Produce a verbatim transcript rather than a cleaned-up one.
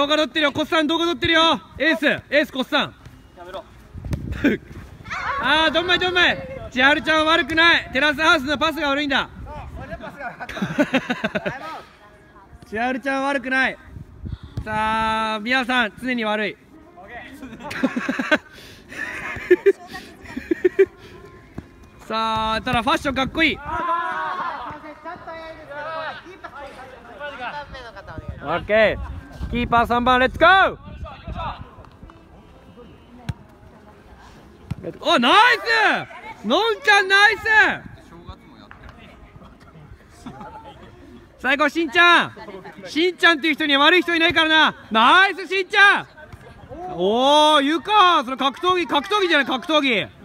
画撮ってるよ。コッさん動画撮ってるよ。エースエースコッさんやめろああどんまいどんまい。千春ちゃんは悪くない。テラスハウスのパスが悪いんだ千春ちゃんは悪くない。さあ宮さん常に悪いさあただファッションかっこいい。オッケーキーパーさんばんレッツゴー。おナイスのんちゃんナイス。最後しんちゃんしんちゃんっていう人には悪い人いないからな。ナイスしんちゃん。おおゆかそれ格闘技格闘技じゃない格闘技。